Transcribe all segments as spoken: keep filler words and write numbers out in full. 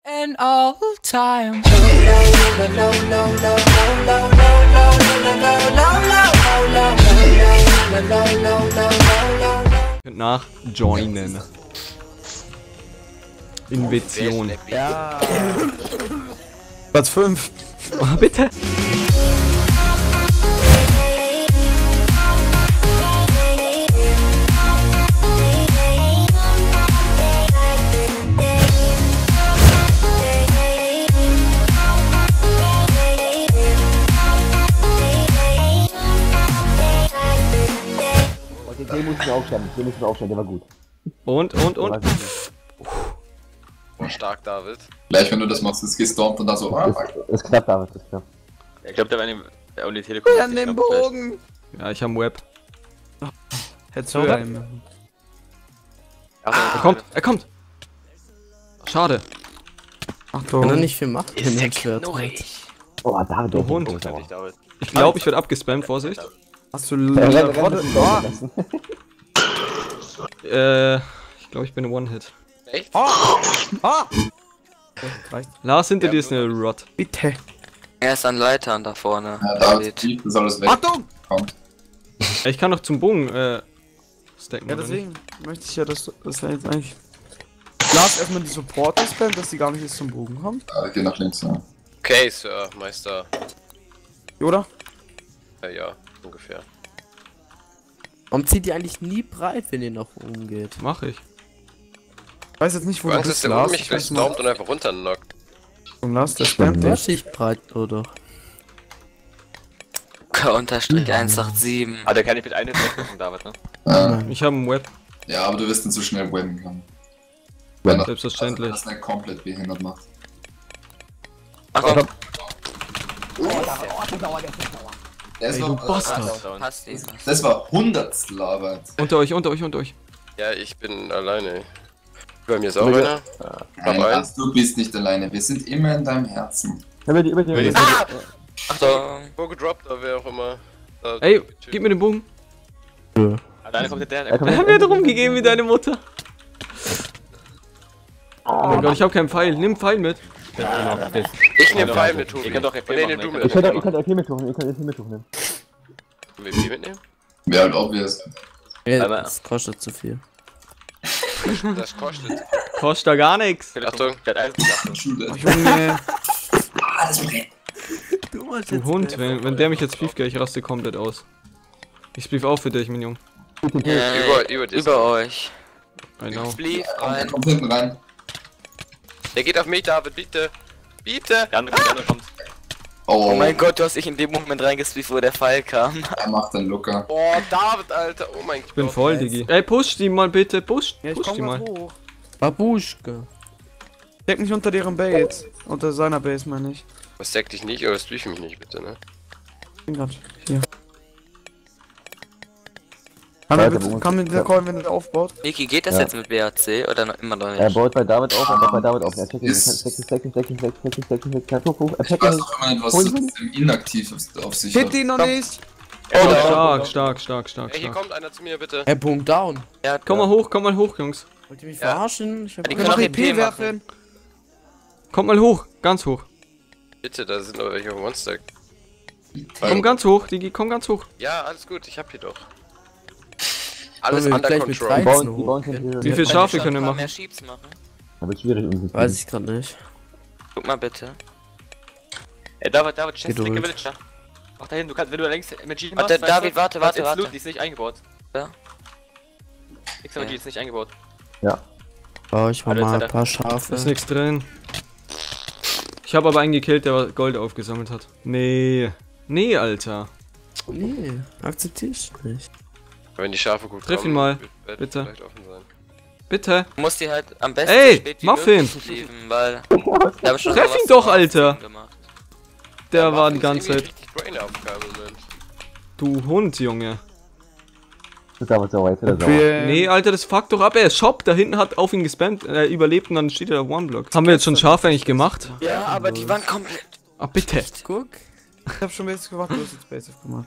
And all time. Nach joinen. Invitation. Ja. Platz fünf. Oh, bitte. Den mussten wir aufstellen, den mussten wir aufstellen, der war gut. Und, und, und. War stark, David. Gleich, wenn du das machst, ist gestormt und da so. Ah, fuck. Ist knapp, David, ist knapp. Ich glaube, der war in der Uni Telekom. An dem Bogen! Ja, ich hab einen Web. Hättest du einen. Er kommt, er kommt. Schade. Achtung. Kann er nicht viel machen? Ist der knurig. Oh, David, Du der Hund. ist sauer. Ich glaube, ich werde abgespammt, Vorsicht. Hast du Ja, renn, renn, Rodde? renn, Oh. renn, renn. Äh, ich glaube, ich bin ein One-Hit. Echt? Oh. Oh. Reicht. Lars, hinter dir ist eine Rod. Bitte. Er ist an Leitern da vorne. Ja, David, fliegt, das ist alles weg. Achtung! Kommt. Ich kann doch zum Bogen, äh, stacken. Ja, oder nicht? deswegen möchte ich ja, dass das ja jetzt eigentlich. Lars erstmal die Supporter spammen, dass die gar nicht jetzt zum Bogen kommen. Ja, geh nach links, ja. Okay, Sir, Meister. Oder? Ja, ja, ungefähr. Warum zieht ihr eigentlich nie breit, wenn ihr nach oben geht? Mach ich. Ich weiß jetzt nicht, wo Du du Angst, dass bist, der um Lars. mich Ich gleich weiß mal. stormt und einfach runternockt. Und Lars, der spammt Der dich. ist breit, oder? Unterstrich eins acht sieben. Ah, der kann nicht mit einem wegmachen, David, ne? Ja. Ich habe einen Web, Ja, aber du wirst ihn zu schnell webben können. Wenn er selbstverständlich. das nicht komplett behindert macht. Achtung, Das Ey, du war, Bastard. passt ihn. das war Hundertstel Arbeit. Unter euch, unter euch, unter euch. Ja, ich bin alleine. Bei mir ist auch Ja. einer. Nein, ein. Lars, du bist nicht alleine. Wir sind immer in deinem Herzen. Über die, über die, über die. Ah! Achtung. Wo gedroppt, da wer auch immer. Da Ey, gib mir den Bogen. Alleine kommt der, der Er kommt Er hat mir drum gegeben wie deine Mutter. Oh mein Gott, ich hab keinen Pfeil. Nimm Pfeil mit. Ich nehm Pfeil mit, Tobi. Ihr könnt doch Nee, F P nee, machen, du ihr mit. Ihr könnt, ihr könnt L P mitsuchen, ihr könnt L P mitsuchen. Wie mitnehmen? Wäre halt obvious. Ja, Aber- das kostet zu viel. Das kostet. Kostet da gar nichts. Achtung. Der hat eins Achtung. Schule. Oh, Junge. Du Hund, wenn, wenn der mich jetzt splieft, ich raste komplett aus. Ich splief auch für dich, mein Junge. Äh, Über, über das. über euch. I know. Spleef Komm, er rein. kommt hinten rein. Der geht auf mich, David, bitte. Bitte. Der andere, der andere kommt. Oh, Oh mein Gott, du hast dich in dem Moment reingespleeft, wo der Pfeil kam. er macht den Looker. Oh, David, Alter. Oh mein Gott. Ich bin voll, Digi. Ey, push die mal bitte. Push, Ja, ich push die komm mal. grad hoch. Babuschke. Deck mich unter deren Base. Unter seiner Base, meine ich. Was deckt dich nicht, aber streaf mich nicht, bitte, ne? Ich bin grad hier. Kann, Weiter, mir bitte, Bogen. kann mir der Call, wenn er aufbaut? Niki, geht das Ja. jetzt mit B A C oder noch immer noch Er nicht? baut bei David auf, er baut bei David auf. Er checkt ihn, Ist- steck ihn, steck ihn, steck ihn, steck ihn, steck ihn, steck ihn, steck ihn, hoch, hoch, er Ich checkt weiß ihn. doch immer nicht, was Hol das ihn. im Inaktiv auf sich Hit hat. ihn noch nicht! Oh, stark, stark, stark, stark, Ey, hier stark. kommt einer zu mir, bitte. Er boom down. Ja, Komm mal hoch, komm mal hoch, Jungs. Wollt ihr mich Ja. verarschen? Ich hab Die Ich können kann auch noch E E P E werfen! Kommt mal hoch, ganz hoch. Bitte, da sind noch welche auf Monster. Komm ganz hoch, Digi, komm ganz hoch. Ja, alles gut, ich hab hier doch. Alles Alles under gleich mit control. Die drei- bauen, die bauen schon Wie hier. viel Kann Schafe ich können wir noch machen? mehr Sheeps machen? Da wird schwierig um Weiß ich gerade nicht. Guck mal bitte. Ey, David, David, chest Geduld. linke Villager. Mach dahin, du kannst, wenn du links M G machst. Warte, weißt du, David, warte, kannst warte, ins warte. Loot, die ist nicht eingebaut. Ja. X M G Ja. ist nicht eingebaut. Baue ich mal, Alter, mal ein Alter. paar Ist Schafe. nichts drin. Ich habe aber einen gekillt, der Gold aufgesammelt hat. Nee. Nee, Alter. Nee, akzeptiere ich nicht. Wenn die Schafe gut Triff ihn kommen, mal, wird Bett bitte. vielleicht offen sein. Bitte. Du musst die halt am besten Ey, so spät wie Muffin! möglich lieben, weil... Da hab ich schon Treff sowas ihn doch, zum Alter. Aufziehen gemacht. Der Ja, war die Muffin ist ganze irgendwie Zeit. richtig Brain-Aufgabe, Moment. Du Hund, Junge. Das David sauer, jetzt wird er sauer. Wir- Nee, Alter, das fuck doch ab. Er ist Shop, da hinten hat auf ihn gespammt, er überlebt und dann steht er da One-Block. Haben wir jetzt schon Schafe eigentlich gemacht? Ja, aber die waren komplett... Ah, bitte. Guck. Ich hab schon Base gemacht, du hast jetzt Base gemacht.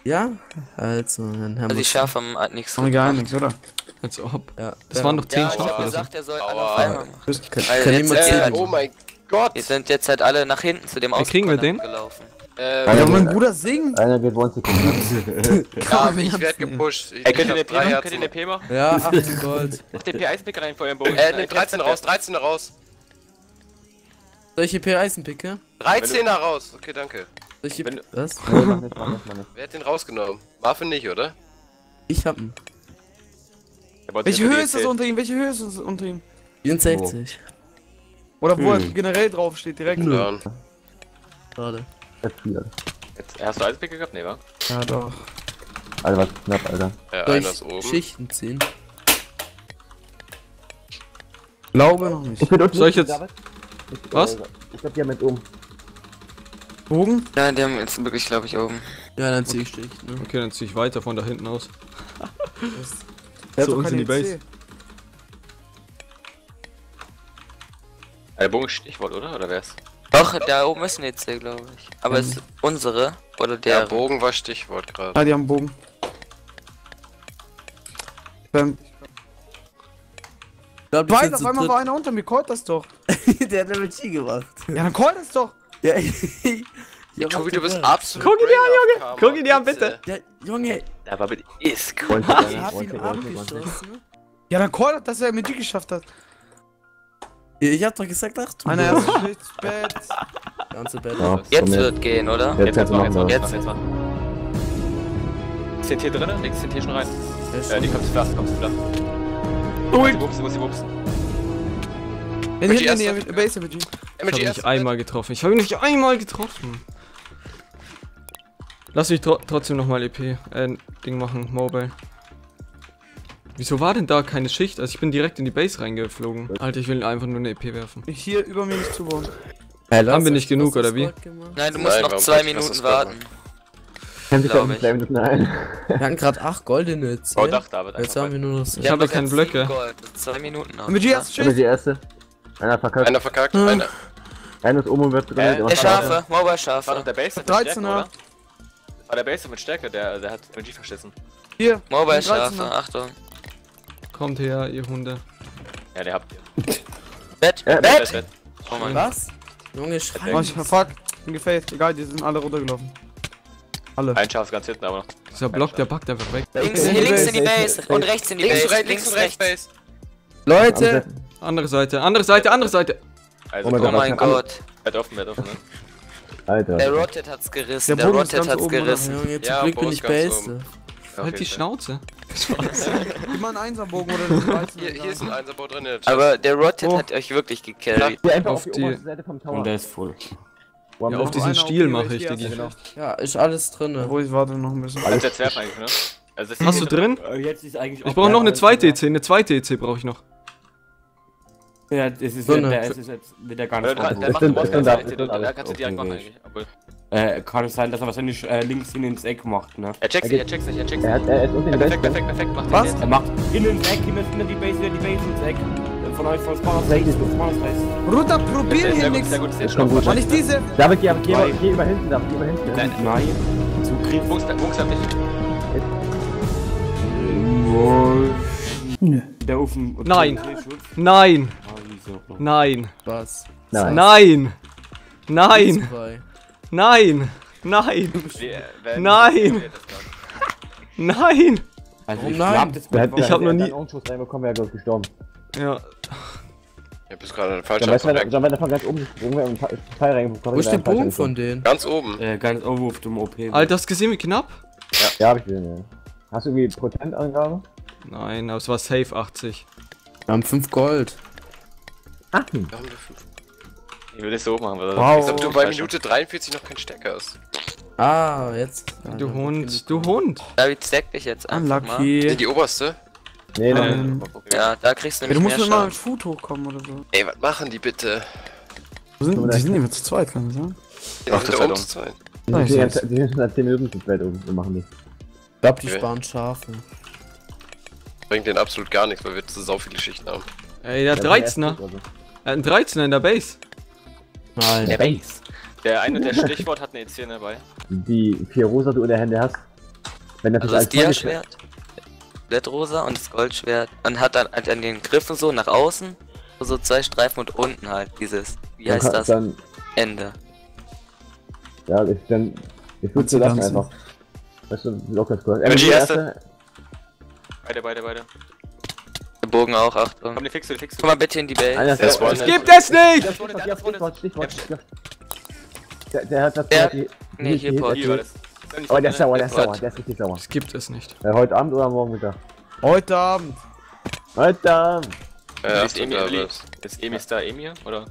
Ja? Also, dann haben Also die wir. Schafe haben halt nichts Haben wir gar nichts, oder? Als ob. Ja, Das waren doch zehn Ja, ich Schafe hab oder so. gesagt, er soll alle Aua. auf einmal machen. Kann, Weil kann jetzt, niemand äh, sehen. Oh mein Gott. Wir sind jetzt halt alle nach hinten zu dem Wie kriegen wir Ausgang den? gelaufen. Äh, Einer Ja, mein geht- Bruder singt. Einer geht one second. ja, ich werd gepusht. Ich, Ey, könnt ich ihr hab eine drei P machen? Herzen. Könnt ihr eine P machen? Ja, achtzehn Gold. Macht den P-Eisenpick rein vor eurem Bogen. Äh, nimm dreizehn raus, dreizehn raus. Solche P-Eisenpicke? dreizehn raus. Okay, danke. Solche. Wenn du- Was? Nee, mach nicht, mach nicht, mach nicht. Wer hat den rausgenommen? Marvin nicht, oder? Ich hab ihn. Der wollte Welche jetzt Höhe die ist das zählen. unter ihm? Welche Höhe ist das unter ihm? vierundsechzig. Oder wo er Hm. generell drauf steht, direkt. Ja. Schade. F vier. Jetzt, hast du Eisenpick gehabt? Nee, wa? Ja, doch. Alter, was knapp, Alter. Ja, Soll einer ist ich oben. Schichten ziehen? Glaube noch nicht. Ich bin unten. Soll ich jetzt- David? Ich, Was? äh, Ich glaub, die haben jetzt oben. Bogen? Nein, die haben jetzt wirklich, glaube ich, oben. Ja, dann zieh ich Schichten. Ne? Okay, dann zieh ich weiter von da hinten aus. Der hat Zu doch uns in keine die Base. E C. Ah, der Bogen ist Stichwort, oder? Oder wär's? Doch, da oben ist eine E C, glaube ich. Aber es ist unsere oder der. Der Bogen war Stichwort gerade. Ah, die haben Bogen. Ähm, Ich glaub, die Weil sind auf zu einmal dritt. war einer unter mir, callt das doch. Der hat Level G gemacht. Ja, dann call das doch. Ja, Ja, Tobi, du bist ab. absolut. Guck ihn dir an, Junge! Guck ihn dir an, bitte. Ja, Junge, Der war mit ist cool. One ich second, hab one ihn second, one second, one second. abgeschossen. Ja, dann call das, dass er mit dir geschafft hat. Ja, ich hab doch gesagt, ach du. Einer erst Schicht, Bett. Ganze Bett. Ja, Jetzt komm her. wird gehen, oder? Jetzt Jetzt, kannst jetzt du mach, jetzt machen. mach, ja. jetzt mach, jetzt mach. Ist den Tier drin? Links den Tier schon rein. Ja, Äh, schon. die kommt flach, kommt flach. Ui. Sie wupsen, muss sie wupsen. In die hinten in erste- die Base mit ihm. Ich M G habe erst. nicht einmal getroffen. Ich habe ihn nicht einmal getroffen. Lass mich tro trotzdem nochmal E P, äh, Ding machen, Mobile. Wieso war denn da keine Schicht? Also ich bin direkt in die Base reingeflogen. Alter, ich will einfach nur eine E P werfen. Hier über mir nicht zubauen. Hey, Haben wir Lars, nicht hast du genug, was oder wie? Squad gemacht? Nein, du Nein, musst noch warum zwei soll ich das Minuten Squad warten. Kennt sich Glaub da ich. zwei Minuten ein. Wir hatten gerade acht goldene jetzt. Oh, Dach, David. Jetzt einfach haben wir nur noch. Ich Wir habe haben doch keine jetzt Blöcke. sieben Gold. Zwei Minuten noch. M G ne? erst Immer die Schicht. erste. Einer verkackt. Einer verkackt, Hm. einer. Einer ist oben und wird drin. Äh, der Der macht Schafe, Mobile War doch Schafe. der Base mit dreizehner. Stärke, oder? War der Base mit Stärke, der, der hat M G verschissen. Hier. Mobile dreizehner. Schafe, Achtung. Kommt her, ihr Hunde. Ja, der habt ihr. Bett, Ja, Bett! Bett, Bett. Oh mein Gott. Was? Junge, Oh, schreien. ich, fuck. Bin gefällt. Egal, die sind alle runtergelaufen. Alle. Ein Schaf ist ganz hinten, aber noch. Dieser Block, der backt einfach weg. Links, in hier die links in die Base. Base und rechts in die Links und Base. rechts, links und rechts, Base. Leute! Andere Seite, andere Seite, andere Seite. Also, Oh mein Oh Gott, mein was kann Gott. Bett offen, Bett offen, ne? Alter. Der Rocket hat's gerissen, Der der Boden ist Rocket ganz hat's oben, oder? gerissen. Junge, zum Ja, Glück Bo bin ist ich ganz Beste. oben. Halt die Schnauze. Gib mal einen Einserbogen oder einen dreizehner. Hier, hier ist ein Einserbau drin. in der Chest. Aber der Rocket Oh. hat euch wirklich gecarried. Hier einfach Auf auf die, die- oberste Seite vom Tower. Und der ist voll. Wo haben Ja, wir auf noch diesen einer Stiel auf die mache ich, Base, Digi. genau. Ja, ist alles drin. Obwohl, ich warte noch ein bisschen. Kannst jetzt werfen eigentlich, ne? Also, das Hast du drin? Äh, Jetzt ist eigentlich Ich brauche noch eine zweite E C, eine zweite E C brauche ich noch. Ja, das ist So ja, eine- der ist jetzt wieder gar Der, nicht der, drauf. der macht stimmt, den das stimmt, das Boss, stimmt der alles. kannst du direkt machen Okay. eigentlich. Obwohl. Äh, kann es sein, dass er wahrscheinlich äh, links hin ins Eck macht, ne? Er checkt Er sich, er geht- checkt sich, er checkt Er, sich. hat, er ist unten in der Perfekt, Base. perfekt, perfekt, macht Was? den Er macht hin ins Eck, hin in die Base, wieder die Base ins Eck. Äh, Von euch, von Spawners Base, von Spawners Base. Runter, probier Sehr hier gut, nix. sehr gut, sehr Das kommt gut. War nicht diese. David, geh, geh, geh, geh über hinten, David, geh über hinten. Nein, Nein, Zugriff. Bunks, Bunks hab ich. Der Ofen. Nein. Schutz. Nein, Ah, wieso? nein, Was? Nein. nein, nein, Zwei. nein, nein, Wir werden- Nein. wir werden das gar nicht. nein. Also Warum ich nein? glaub, das Der hat, Ich hab noch nie- einen Ausschuss reinbekommen, wäre glaub ich gestorben. Ja, Ich hab jetzt gerade einen Dann falschen weißt du, Abzug. wenn er von ganz oben gesprungen wäre und einen Pfeil reingekommen Wo ist der Bogen von denen? Ganz oben. äh, ganz oben auf dem O P. Alter, hast du gesehen, wie knapp? Ja, hab ich gesehen, ja. Hast du irgendwie Prozentangabe? Nein, aber es war safe achtzig. Wir haben fünf Gold. Ach, Da haben wir fünf. Ich will das so machen, weil Wow. Als ob du bei Minute dreiundvierzig noch keinen Stecker hast. Ah, jetzt. Du Hund, du Hund. David, stack dich jetzt einfach mal. In Unlucky. die oberste? nee, nein. Ähm, Ja, da kriegst du ja, du nämlich musst mehr mit mal mit Schaden. Food hochkommen oder so. Ey, was machen die bitte? Wo sind, die sind nicht mehr zu zweit, kann ich sagen. Die Ach, sind das da ist oben ja zu zweit. Die Nice, sind nice. jetzt- die sind schon seit zehn Minuten zu zweit oben und machen die. Ich glaube, die Okay. sparen Schafe. Bringt denen absolut gar nichts, weil wir zu sau viele Schichten haben. Ey, der hat dreizehner. Er hat einen dreizehner in der Base. Nein. Der Base. Der eine, der Stichwort hat eine E C dabei. Die vier rosa du in der Hände hast. Wenn das Also nicht das als Folge- Dia-Schwert, Blättrosa und das Goldschwert. Und hat dann halt an den Griffen so nach außen so zwei Streifen und unten halt dieses, wie dann heißt kann- das? Dann, Ende. ja, ich, dann, ich würde sie dir lassen tanzen. einfach. Weißt du, locker cool. Ja, die die erste- Beide, beide, beide. Der Bogen auch, Achtung. Komm, die fixst du, die fixst Komm mal bitte in die Base. Einer Das ist war der, nicht. Gibt es nicht! Das wurde, das wurde. Stichwort, Stichwort, Stichwort. Der, der hat das Der- die, Nee, die- hier, die- Port. Hier war das. Aber der ist sauer, der ist Port. sauer, der ist richtig sauer. Es gibt es nicht. Äh, heute Abend oder morgen Mittag? Heute Abend. Heute Abend! Ja, Ist Emi, da Eli, was. ist Emi Star Emir, oder?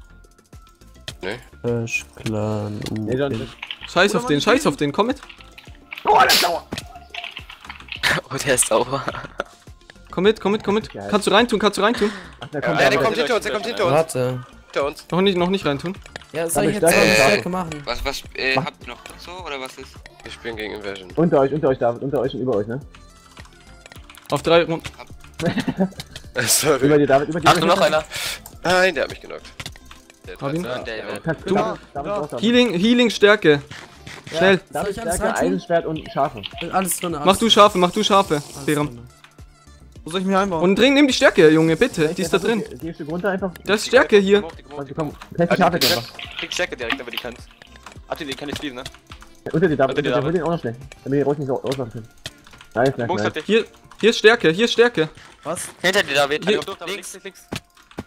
Ash Clan. Nee, dann, Scheiß auf den, scheiß auf den, komm mit. oh, der ist sauer! Oh, der ist sauer. Komm mit, komm mit, komm mit. Kannst du reintun, kannst du reintun? Ach, der kommt Ja, ja, der aber- kommt hinter uns, der kommt hinter uns. Warte. Hinter uns. Noch nicht, noch nicht reintun. Ja, soll ich Darf jetzt ich eine stärker Stärke machen? Was, was, äh, Mach- habt ihr noch so oder was ist? Ich bin gegen Invasion. Unter euch, unter euch, David, unter euch und über euch, ne? Auf drei Runden. Über Sorry. dir, David, über dir. Achtung, noch einer. Nein, der hat mich genockt. Der Hab ihn. Dreißig. Und der Ja. wird. Kannst Du- David, David, da. raus, Healing, Healing, Stärke. Schnell. Soll David, ich alles Stärke, reintun? Eisenschwert und Schafe. Alles drin. alles Mach du Schafe, mach du Schafe. alles Beram. drin. Wo soll ich mich einbauen? Und dring, nimm die Stärke, Junge, bitte. Die ist da drin. Geh ein Stück runter einfach. Da ist Stärke hier. Also komm, fest die Schafe einfach. Krieg Stärke direkt, aber die kannst. Ach, die, die kann ich fließen, ne? Unter dir, David, Unter unter dir, dir, David. will den auch noch schnell. Damit ihr ruhig nicht so auslaufen könnt. Nice, nice, Bunks nice. hat dich. Hier, hier ist Stärke, hier ist Stärke. Was? Hinter dir, David. Hier, Hier, links, links. links.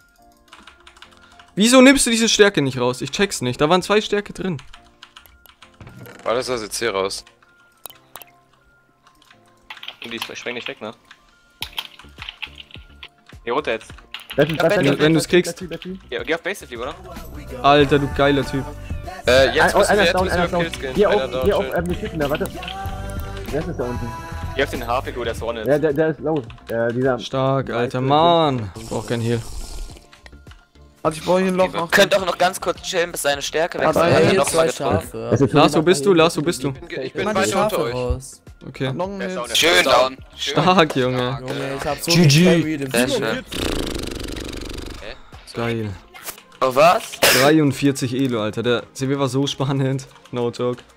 Wieso nimmst du diese Stärke nicht raus? Ich check's nicht. Da waren zwei Stärke drin. Alles aus jetzt hier raus. Und die sprengen nicht weg, ne? Hier runter jetzt. Lass ihn, lass ihn, wenn- lass ihn, wenn du's lass ihn, kriegst. lass ihn, lass ihn. Ja, geh auf Base Flieg, oder? Alter, du geiler Typ. Äh, jetzt Ein- müssen Einer wir, ist jetzt down, müssen einer wir ist down. Kills gehen. Hier Einer auf, down, hier auf, schön. ähm, die Typen da, warte. Wer ist das da unten? Geh auf den Haarfigur, der ist vorne. Ja, der, der ist low. Äh, dieser. Stark, Alter. Mann. Ich brauch kein Heal. Also ich brauche hier ein Loch noch. Könnt auch noch ganz kurz chillen, bis seine Stärke weg ist. Ah, Dann da hat er hier noch mal zwei getroffen. Schafe. Das ist Lars, wo bist du? Lars, wo bist du? Ich bin, ich bin Mach die weiter unter Schafe euch. raus. Okay. Noch ein Der ist down, Hit. der ist Schön down. Stark, Junge. Junge, ich hab so G G. gecarried im Sehr Team. schön. Geil. Oh, was? dreiundvierzig Elo, Alter. Der C W war so spannend. No joke.